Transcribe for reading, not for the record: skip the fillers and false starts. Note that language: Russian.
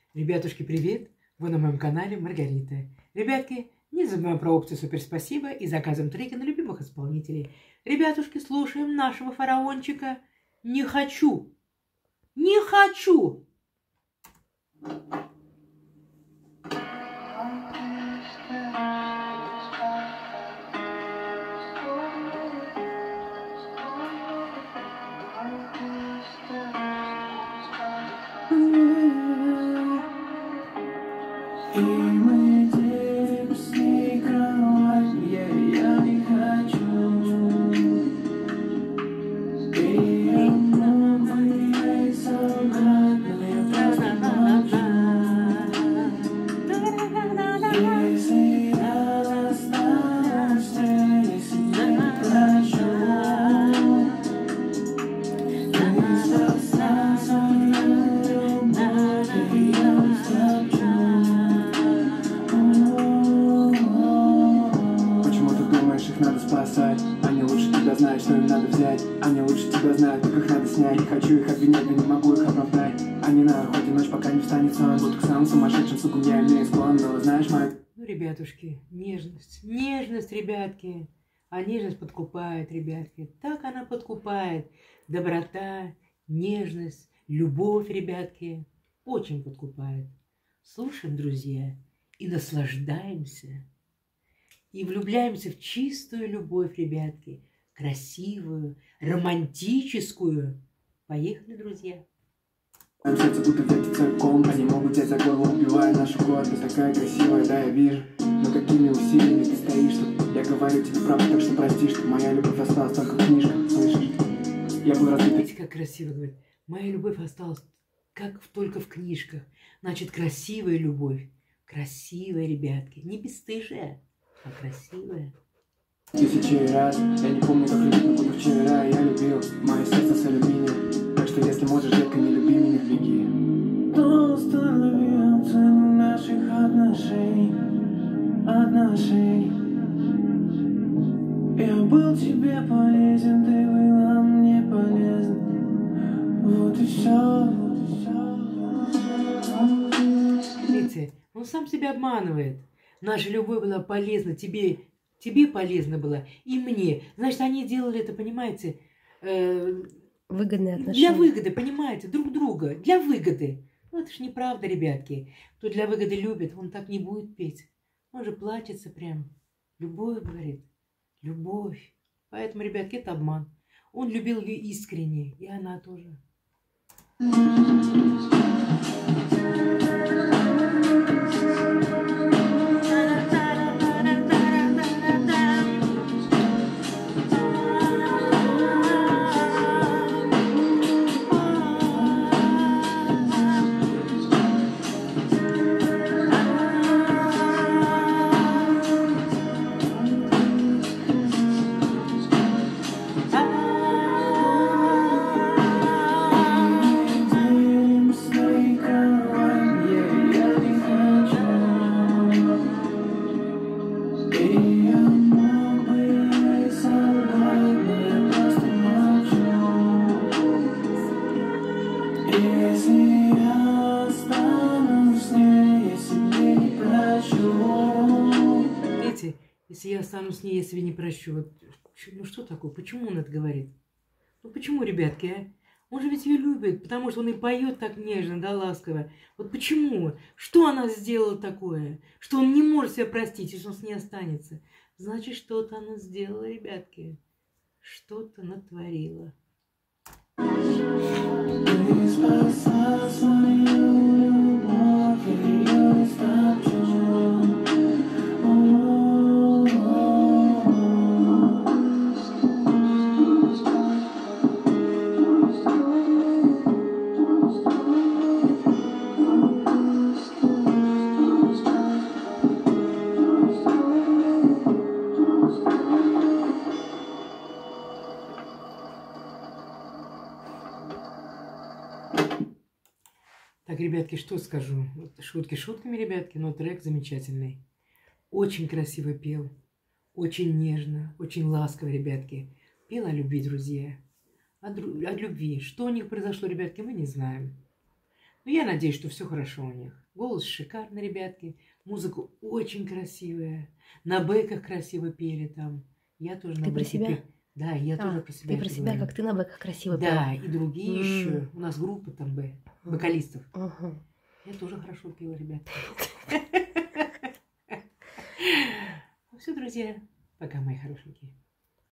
Ребятушки, привет! Вы на моем канале Маргарита. Ребятки, не забываем про опцию «Супер спасибо» и заказываем треки на любимых исполнителей. Ребятушки, слушаем нашего фараончика. Не хочу! Не хочу! И мы делим с ней кровать, я не хочу. И я мог бы ей солгать, но я просто молчу. Если я расстанусь с ней, я себе не прощу. Ты спасла свою любовь, и я растрачу. Почему ты думаешь, их надо спасать? Они лучше тебя знают, что им надо взять. Они лучше тебя знают, как их надо снять. Не хочу их обвинять, но не могу их оправдать. Они на охоте ночь, пока не встанет сон. Будто к самым сумасшедшим суку я имею склон. Но знаешь, мой... Ну, ребятушки, нежность. Нежность, ребятки. А нежность подкупает, ребятки. Так она подкупает. Доброта, нежность, любовь, ребятки. Очень подкупает. Слушаем, друзья, и наслаждаемся. И влюбляемся в чистую любовь, ребятки. Красивую, романтическую. Поехали, друзья. Нам сердце будто вертится ком. Они могут взять за горло, убивая нашу гордость. Такая красивая, да, я вижу. Но какими усилиями ты стоишь тут? Я говорю тебе правду, так что прости, что моя любовь осталась только в книжках, слышишь? Я был разбит. Видите, как красиво говорит. Моя любовь осталась только в книжках. Значит, красивая любовь. Красивая, ребятки. Не бесстыжая, а красивая. Тысячи раз. Я не помню, как любить, но буду вчера. Я любил мое сердце с алюминием. Так что если можешь, детка, не люби меня, беги. Кто установил цену наших отношений? Я был тебе полезен, ты была мне полезна. Вот и все. Видите, он сам себя обманывает. Наша любовь была полезна тебе полезна была, и мне. Значит, они делали это, понимаете, Выгодные отношения. для выгоды, понимаете, друг друга, для выгоды. Ну, это ж неправда, ребятки. Кто для выгоды любит, он так не будет петь. Он же плачется прям. Любовь, говорит, любовь. Поэтому, ребятки, это обман. Он любил ее искренне, и она тоже. Если я останусь с ней, я себе не прощу. Вот, ну что такое? Почему он это говорит? Ну почему, ребятки, а? Он же ведь ее любит, потому что он и поет так нежно, да, ласково. Вот почему? Что она сделала такое? Что он не может себя простить, если он с ней останется? Значит, что-то она сделала, ребятки. Что-то натворила. Ты спасла свою любовь, я ее истрачу. Так, ребятки, что скажу? Шутки шутками, ребятки, но трек замечательный. Очень красиво пел. Очень нежно, очень ласково, ребятки. Пел о любви, друзья. О любви. Что у них произошло, ребятки, мы не знаем. Ну, я надеюсь, что все хорошо у них. Голос шикарный, ребятки. Музыка очень красивая. На бэках красиво пели там. Я тоже на Ты про бэке себя? пел. Да, я тоже про себя Ты про это себя, говорю. как ты на бэках красиво Да, и другие М. еще. У нас группа там вокалистов. пела. Мгм. Я тоже хорошо пела, ребят. Ну все, друзья. Пока, мои хорошенькие.